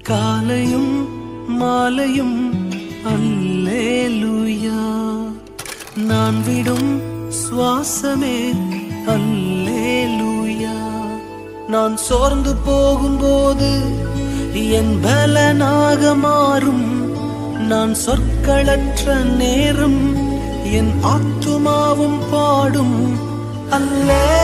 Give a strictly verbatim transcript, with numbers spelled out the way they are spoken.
காலையும் மாலையும் அல்லேலூயா, நான் விடும் சுவாசமே அல்லேலூயா. நான் சோர்ந்து போகும்போது என் பலனாக மாறும், நான் சொற்களற்ற நேரம் என் ஆத்துமாவும் பாடும் அல்லே